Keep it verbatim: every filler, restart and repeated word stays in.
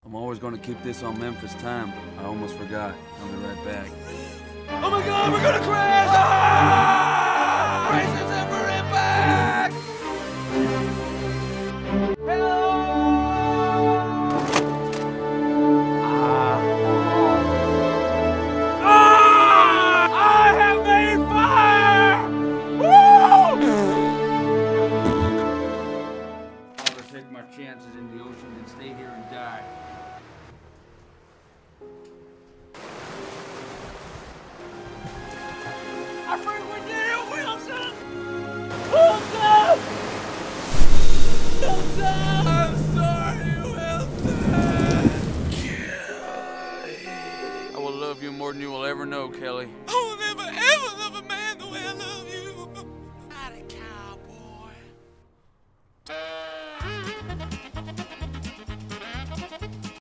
I'm always going to keep this on Memphis time. I almost forgot. I'll be right back. Oh my God, we're gonna crash! Ah! Races ever impact! Hello! Ah! Ah! I have made fire! Woo! I'll just take my chances in the ocean and stay here and die. I frequent Daniel Wilson! Wilson! Wilson! I'm sorry, Wilson! Kelly. I will love you more than you will ever know, Kelly. I will never ever love a man the way I love you. Not a cowboy.